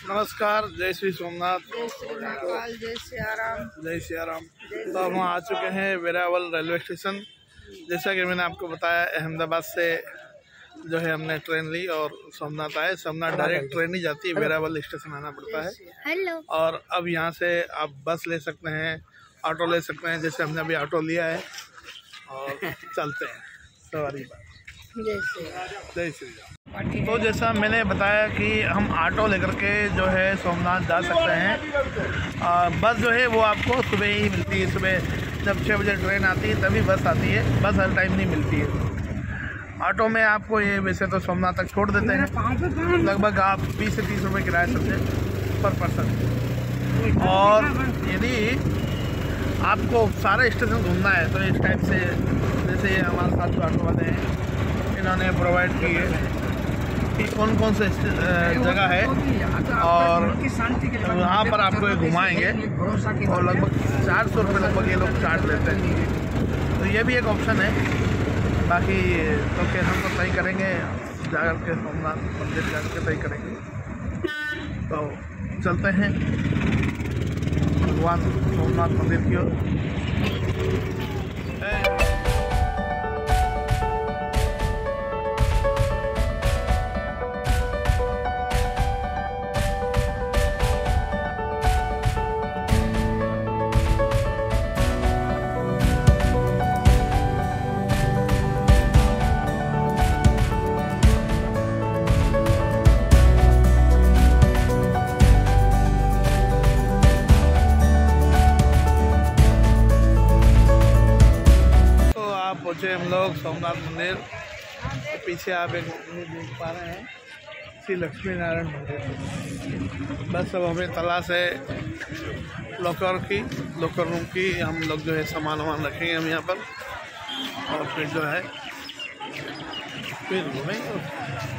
नमस्कार, जय श्री सोमनाथ, जय श्री महाकाल, जय सियाराम। जय सियाराम। तो हम आ चुके हैं वेरावल रेलवे स्टेशन। जैसा कि मैंने आपको बताया, अहमदाबाद से जो है हमने ट्रेन ली और सोमनाथ आए। सोमनाथ डायरेक्ट ट्रेन ही जाती है, वेरावल स्टेशन आना पड़ता है। हेलो। और अब यहाँ से आप बस ले सकते हैं, ऑटो ले सकते हैं। जैसे हमने अभी ऑटो लिया है और चलते हैं सवारी पर। जय श्री राम। तो जैसा मैंने बताया कि हम ऑटो लेकर के जो है सोमनाथ जा सकते हैं। बस जो है वो आपको सुबह ही मिलती है। सुबह जब 6 बजे ट्रेन आती है तभी बस आती है, बस हर टाइम नहीं मिलती है। ऑटो में आपको ये वैसे तो सोमनाथ तक छोड़ देते हैं। लगभग आप 20 से 30 रुपये किराया समझे पर पर्सन। और यदि आपको सारे स्टेशन घूमना है तो इस टाइप से, जैसे हमारे साथ जो ऑटो वाले हैं इन्होंने प्रोवाइड की है कि कौन कौन से जगह है और वहाँ पर आपको ये घुमाएंगे। और लगभग 400 रुपये लगभग ये लोग चार्ज लेते हैं। तो ये भी एक ऑप्शन है। बाकी तो फिर हम तो तय करेंगे, जाकर के सोमनाथ मंदिर जाकर के तय करेंगे। तो चलते हैं भगवान सोमनाथ मंदिर की ओर। पहुँचे हम लोग सोमनाथ मंदिर। तो पीछे आप एक देख पा रहे हैं श्री लक्ष्मी नारायण मंदिर। बस अब हमें तलाश है लॉकर रूम की। हम लोग जो है सामान वामान रखेंगे हम यहाँ पर और फिर जो है फिर घूमेंगे।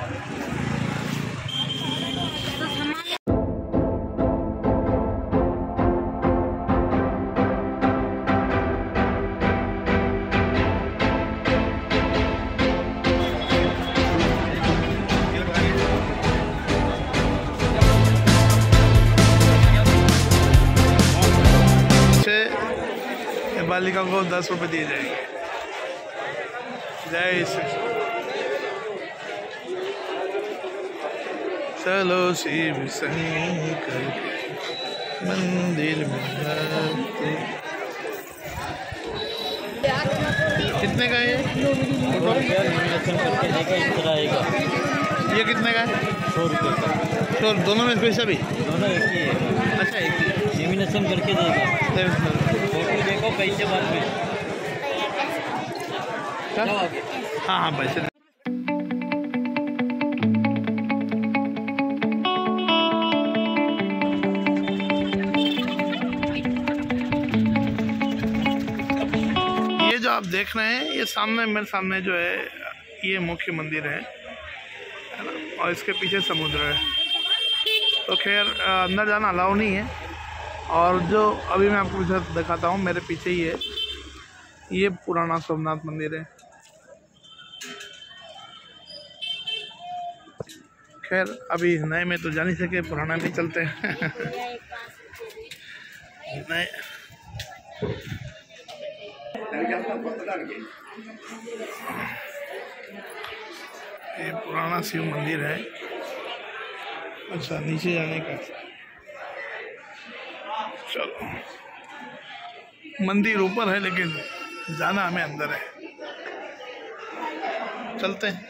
बालिका को 10 रुपये दिए जाएंगे। जय श्री चलो शिव शंकर मंदिर में। कितने का है ये? कितने का है? 100 रुपये का। तो दोनों में पैसा भी? दोनों एक ही है। अच्छा, एक ही लेमिनेशन करके देगा। फोटो देखो, पैसे बाद में। हाँ हाँ, पैसे। ये जो आप देख रहे हैं, ये सामने मेरे सामने जो है ये मुख्य मंदिर है ना, और इसके पीछे समुद्र है। तो खैर अंदर जाना अलाउ नहीं है। और जो अभी मैं आपको दिखाता हूँ, मेरे पीछे ही है, ये पुराना सोमनाथ मंदिर है। खैर अभी नए में तो जा नहीं सके, पुराना नहीं चलते हैं। नए ये पुराना शिव मंदिर है। अच्छा, नीचे जाने का। चलो, मंदिर ऊपर है लेकिन जाना हमें अंदर है। चलते हैं।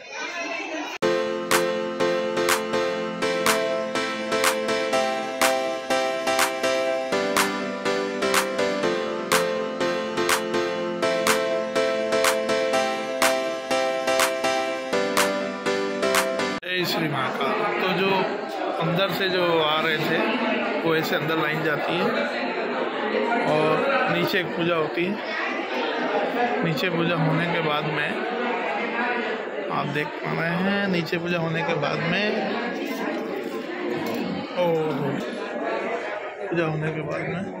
जय श्री महाकाल। तो जो अंदर से जो आ रहे थे वो ऐसे अंदर लाइन जाती है और नीचे एक पूजा होती है। नीचे पूजा होने के बाद में आप देख पा रहे हैं, नीचे पूजा होने के बाद में पूजा होने के बाद में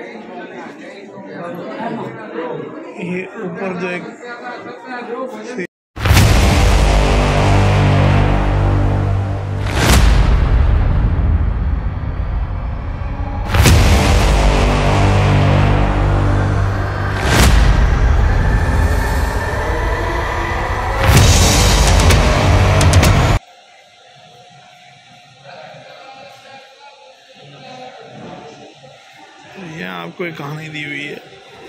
ये ऊपर जो एक यहाँ आपको एक कहानी दी हुई है,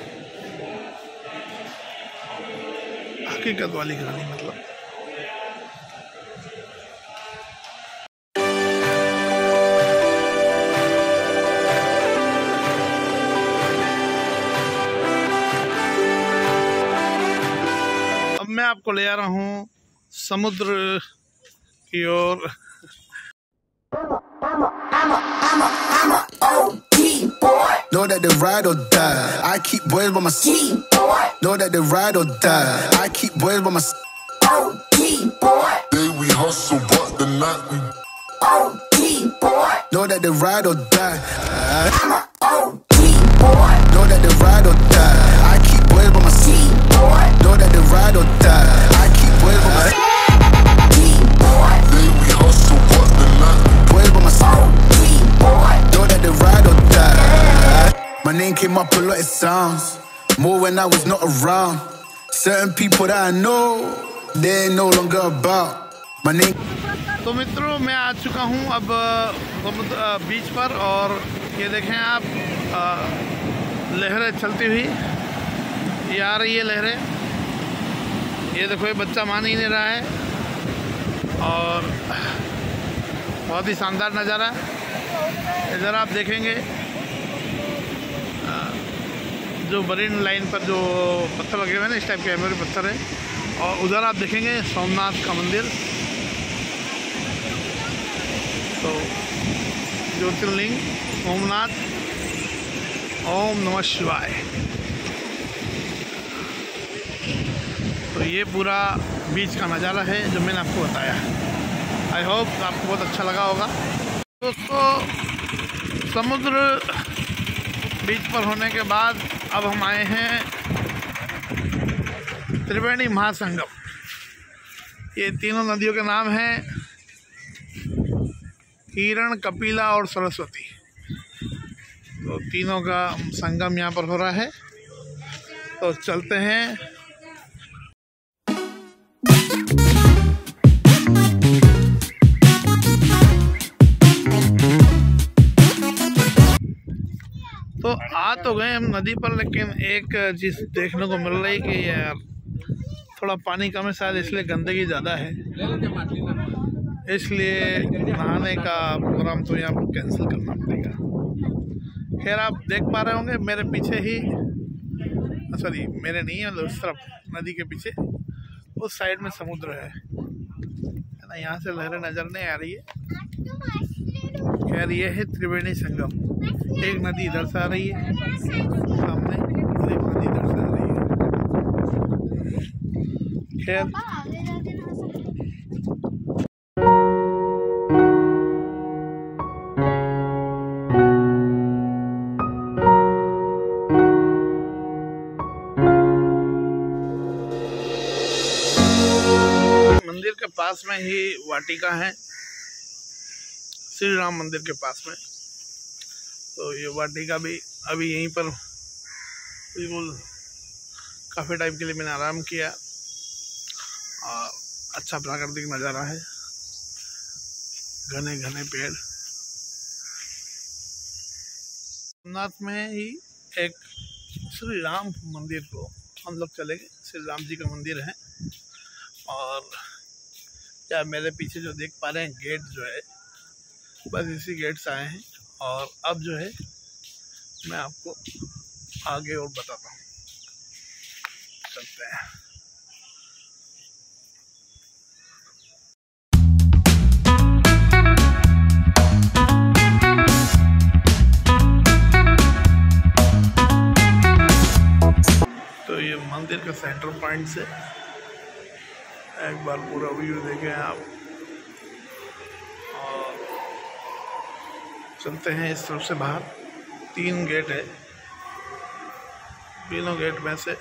हकीकत वाली कहानी मतलब। अब मैं आपको ले आ रहा हूँ समुद्र की ओर। Know that they ride or die. I keep boys by my side. Know that they ride or die. I keep boys by my side. Day we hustle, but the night we Know that they ride or die. Know that they ride or die. I keep boys by my side. Know that they ride or die. I keep boys by my side. Day we hustle, but the night Boys by my side. Know that they ride or die. My name came up a lot, it sounds more when I was not around. Certain people that I know, they ain't no longer about. My name. तो मित्रों, मैं आ चुका हूँ अब बीच पर, और ये देखें आप लहरें चलती हुई ये आ रही है लहरें। ये देखो, ये बच्चा मान ही नहीं रहा है, और बहुत ही शानदार नज़ारा। इधर आप देखेंगे जो मरीन लाइन पर जो पत्थर लगे हुए हैं ना, इस टाइप के एमोरी पत्थर है, और उधर आप देखेंगे सोमनाथ का मंदिर। तो ज्योतिर्लिंग सोमनाथ, ओम नमः शिवाय। तो ये पूरा बीच का नज़ारा है जो मैंने आपको बताया। आई होप आपको बहुत अच्छा लगा होगा दोस्तों। समुद्र बीच पर होने के बाद अब हम आए हैं त्रिवेणी महासंगम। ये तीनों नदियों के नाम हैं हिरण, कपिला और सरस्वती। तो तीनों का संगम यहाँ पर हो रहा है, तो चलते हैं। तो आ तो गए हम नदी पर, लेकिन एक चीज़ देखने को मिल रही कि यार थोड़ा पानी कम है, शायद इसलिए गंदगी ज़्यादा है, इसलिए नहाने का प्रोग्राम तो यहाँ पर कैंसिल करना पड़ेगा। खैर, आप देख पा रहे होंगे मेरे पीछे ही, सॉरी मेरे नहीं है, उस तरफ नदी के पीछे उस साइड में समुद्र है ना। यहाँ से लहरें नज़र नहीं आ रही है। खैर, ये है त्रिवेणी संगम। एक नदी इधर से आ रही है सामने, और एक नदी इधर से आ रही है। खैर, मंदिर के पास में ही वाटिका है, श्री राम मंदिर के पास में। तो ये वाटिका भी अभी यहीं पर बिल्कुल काफ़ी टाइम के लिए मैंने आराम किया, और अच्छा प्राकृतिक नज़ारा है, घने घने पेड़। सोमनाथ में ही एक श्री राम मंदिर को हम लोग चले गए। श्री राम जी का मंदिर है, और क्या मेरे पीछे जो देख पा रहे हैं गेट जो है, बस इसी गेट से आए हैं, और अब जो है मैं आपको आगे और बताता हूँ। चलते हैं। तो ये मंदिर का सेंटर पॉइंट से एक बार पूरा व्यू देखें आप, और चलते हैं इस तरफ से बाहर। 3 गेट है, तीनों गेट में से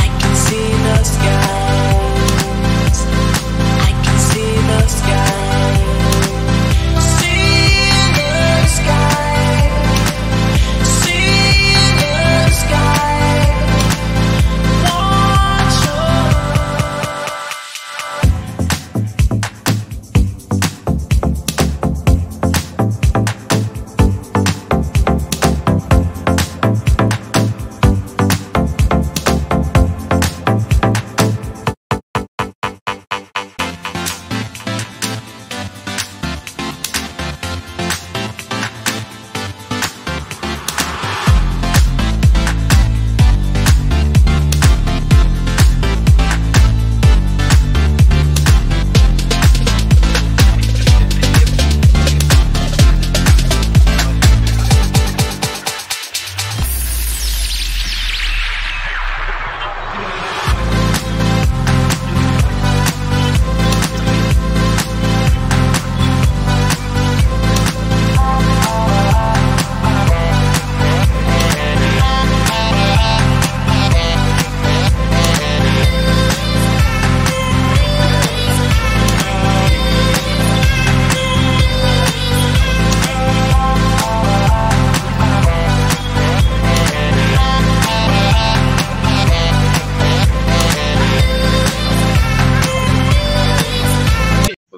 Sky.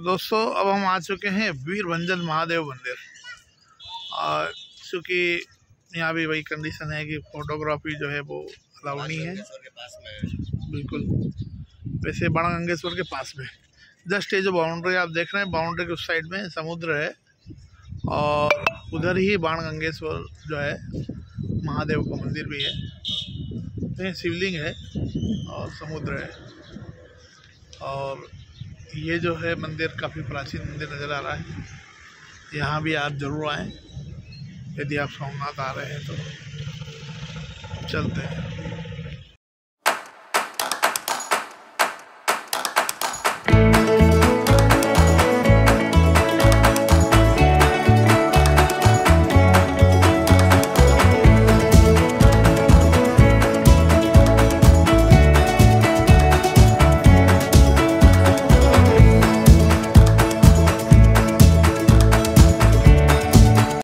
दोस्तों अब हम आ चुके हैं वीरभंजन महादेव मंदिर। और चूँकि यहाँ भी वही कंडीशन है कि फोटोग्राफी जो है वो अलाउ नहीं है बिल्कुल। वैसे बाणगंगेश्वर के पास में जस्ट ये जो बाउंड्री आप देख रहे हैं, बाउंड्री के उस साइड में समुद्र है और उधर ही बाणगंगेश्वर जो है महादेव का मंदिर भी है। तो शिवलिंग है और समुद्र है। और ये जो है मंदिर काफ़ी प्राचीन मंदिर नज़र आ रहा है। यहाँ भी आप ज़रूर आएँ यदि आप सोमनाथ आ रहे हैं तो। चलते हैं।